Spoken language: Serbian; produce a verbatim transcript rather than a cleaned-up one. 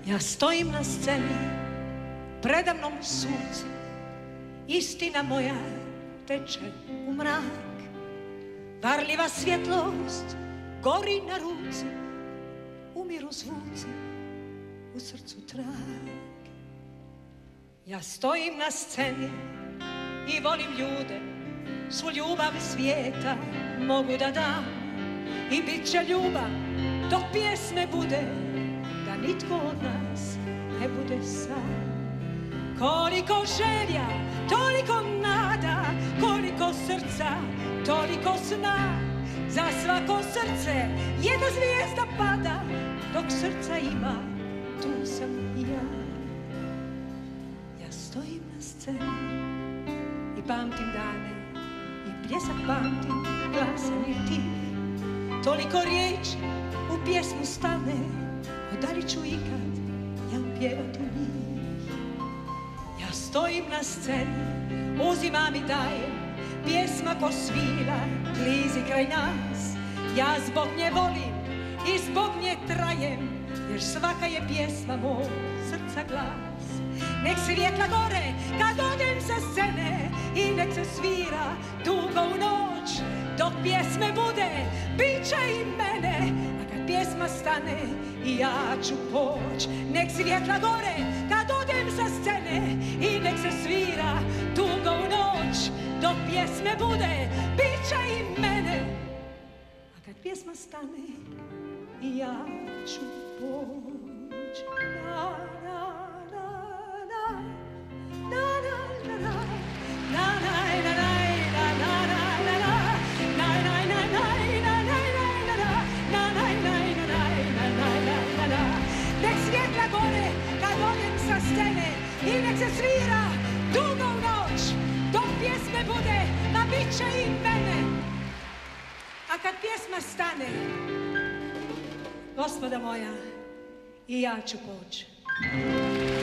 Ja stojim na sceni, predamnom sunce, istina moja teče u mrak. Varljiva svjetlost gori na ruci, umiru zvuci, u srcu trag. Ja stojim na sceni i volim ljude, svu ljubav svijeta mogu da dam. I bit će ljubav dok pjesme bude, da nitko od nas ne bude sam. Koliko želja, toliko nada, koliko srca, toliko sna. Za svako srce jedna zvijezda pada, dok srca ima, tu sam i ja. Ja stojim na sceni i pamtim dane, i pljesak pamtim, glasan i tih. Toliko riječi u pjesmu stane, da li ću ikad ja pjevat u njih. Ja stojim na sceni, uzimam i dajem, pjesma ko svira, klizi kraj nas. Ja zbog nje volim i zbog nje trajem, jer svaka je pjesma mog srca glas. Nek svjetla gore kad odem sa scene i nek se svira dugo u noć. Dok pjesme bude, bit će i mene, a kad pjesma stane i ja ću poć. Nek svjetla gore kad odem sa scene i nek se svira dugo u noć. Dok pjesme bude, bit će i mene, a kad pjesma stane i ja ću poć. Na, na, na, na, na, na, na, na, na, na, nek svjetla gore kad odem sa scene i nek se svira dugo u noć. Dok pjesme bude, ma bit će i mene, a kad pjesma stane, gospoda moja, i ja ću poći.